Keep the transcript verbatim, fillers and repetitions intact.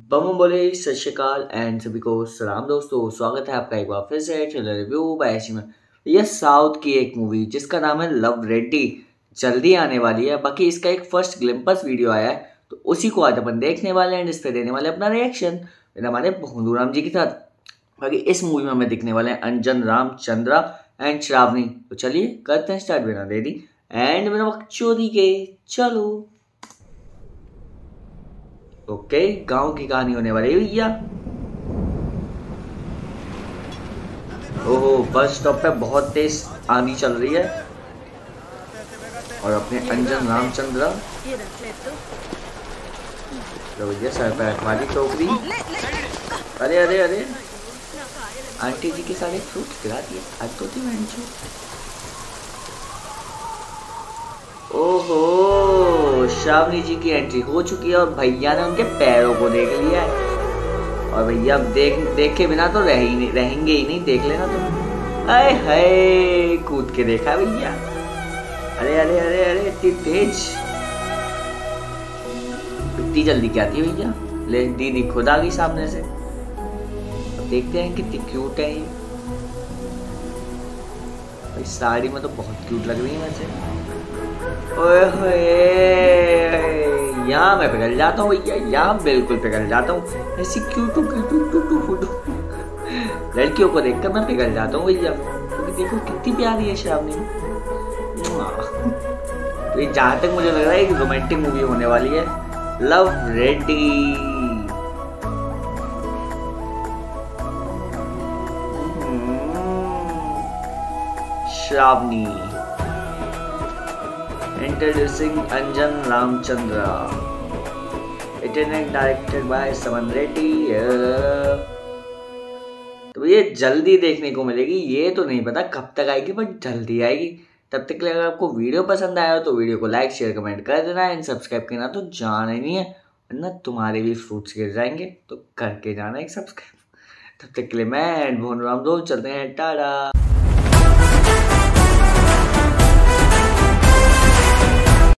बम बोले सत श्री अकाल एंड सभी को सलाम दोस्तों, स्वागत है आपका एक बार फिर से ट्रेलर रिव्यू बाय ऐसी में। यह साउथ की एक मूवी जिसका नाम है लव रेड्डी जल्दी आने वाली है। बाकी इसका एक फर्स्ट ग्लिम्पस वीडियो आया है तो उसी को आज अपन देखने वाले हैं, इस पे देने वाले अपना रिएक्शन हमारे भोंदूराम जी के साथ। बाकी इस मूवी में हमें दिखने वाले हैं अंजन रामचंद्रा एंड श्रावणी। तो चलिए करते हैं स्टार्ट बिना देरी एंड बिना वक्त चोरी के। चलो ओके okay, गांव की कहानी होने वाली है भैया। ओहो, बस स्टॉप पे बहुत तेज आंधी चल रही है और अपने अंजन रामचंद्र तो भैया सर पे वाली टोकरी। अरे अरे अरे आंटी जी के सारे फ्रूट गिरा दिए आज तो थी मैंने। ओहो, श्रावणी जी की एंट्री हो चुकी है और भैया ने उनके पैरों को देख लिया है। और भैया अब देख देख के बिना तो रह ही नहीं रहेंगे ही नहीं, देख लेना तुम। आए हाय, कूद के देखा भैया। अरे अरे अरे अरे इतनी तेज, इतनी जल्दी क्या थी भैया। ले दीदी खुद आ गई सामने से। अब देखते हैं कितनी क्यूट है ये। भाई साड़ी में तो बहुत क्यूट लग रही है वैसे। ओए यहाँ मैं पिघल जाता हूँ भैया, यहाँ बिल्कुल पिघल जाता हूँ। ऐसी क्यूटू क्यूटू टूटू फूटू लड़कियों को देखकर मैं पिघल जाता हूँ भैया, क्योंकि देखो कितनी प्यारी है श्रावणी। तो ये जहाँ तक मुझे लग रहा है एक रोमांटिक मूवी होने वाली है, love Reddy. Shravani introducing Anjan Ramachandra, directed by Saman Reddy. तो ये जल्दी देखने को मिलेगी, ये तो नहीं पता कब तक आएगी बट जल्दी आएगी। तब तक के लिए अगर आपको वीडियो पसंद आया हो तो वीडियो को लाइक शेयर कमेंट कर देना है। सब्सक्राइब करना तो जाना ही नहीं है वरना तुम्हारे भी फ्रूट्स गिर जाएंगे, तो करके जाना एक सब्सक्राइब। तब तक के लिए मैं भोंदूराम दो चलते हैं, टाटा।